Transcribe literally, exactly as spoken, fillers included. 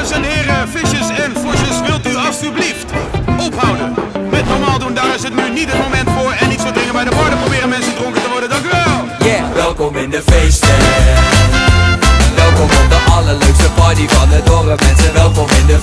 Dames en heren, visjes en vosjes, wilt u alstublieft ophouden met normaal doen, daar is het nu niet het moment voor. En niet zo dringen bij de borden proberen mensen dronken te worden, dank u wel. Yeah, welkom in de feesten. Welkom op de allerleukste party van het dorp, mensen, welkom in de